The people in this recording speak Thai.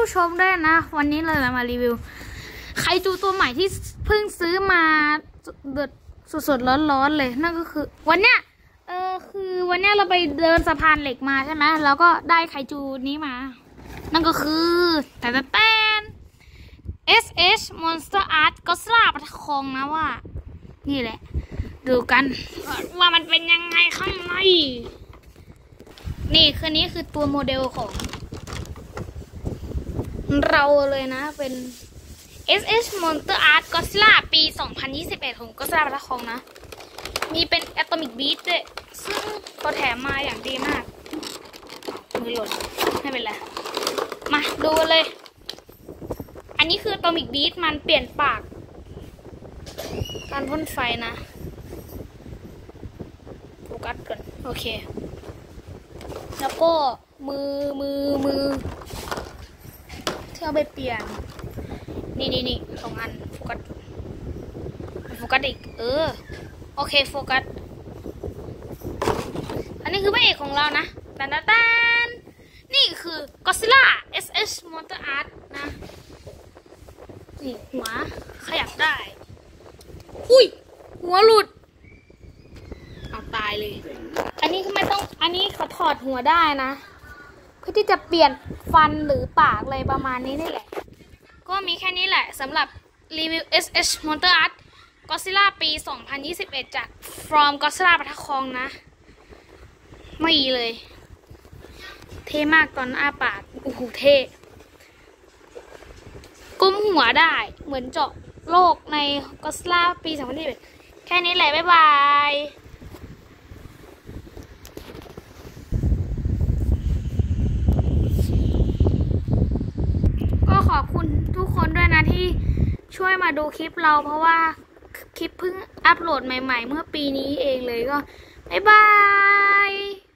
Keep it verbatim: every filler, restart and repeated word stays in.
ผู้ชมด้วยนะวันนี้เราจะมารีวิวไคจูตัวใหม่ที่เพิ่งซื้อมาเดือดสดๆร้อนๆเลยนั่นก็คือวันเนี้ยเออคือวันเนี้ยเราไปเดินสะพานเหล็กมาใช่ไหมแล้วก็ได้ไคจูนี้มานั่นก็คือแต่แต่แตน เอส เอช Monster Art ก็สลาปะคองนะว่านี่แหละดูกันว่ามันเป็นยังไงข้างในนี่คือนี้คือตัวโมเดลของเราเลยนะเป็น เอส เอช Monster Art Godzilla ปี สองพันยี่สิบเอ็ด ของ Godzilla ปะทะคองนะมีเป็น Atomic Beat ด้วยซึ่งเขาแถมมาอย่างดีมากมือหล่นไม่เป็นไรมาดูเลยอันนี้คือ Atomic Beat มันเปลี่ยนปากการพ่นไฟนะโฟกัสก่อนโอเคแล้วก็มือมือมือที่เอาไปเปลี่ยนนี่นี่นี่สองอันโฟกัสโฟกัสอีกเออโอเคโฟกัสอันนี้คือพระเอกของเรานะตันตันนี่คือ Godzilla เอส เอช Monster Art นะนี่หัวขยับได้อุ้ยหัวหลุดเอาตายเลยอันนี้คือไม่ต้องอันนี้เขาถอดหัวได้นะเพื่อที่จะเปลี่ยนฟันหรือปากอะไรประมาณนี้นี่แหละก็มีแค่นี้แหละสำหรับรีวิว เอส เอช Monster Art Godzilla ปี สองพันยี่สิบเอ็ด จาก From Godzilla ปะทะคองนะไม่เลยเท่มากตอนอ้าปากโอ้โหเท่ก้มหัวได้เหมือนเจาะโลกใน Godzilla ปี สองพันยี่สิบเอ็ด แค่นี้แหละบ๊ายบายก็ขอบคุณทุกคนด้วยนะที่ช่วยมาดูคลิปเราเพราะว่าคลิปเพิ่งอัปโหลดใหม่ๆเมื่อปีนี้เองเลยก็บ๊ายบาย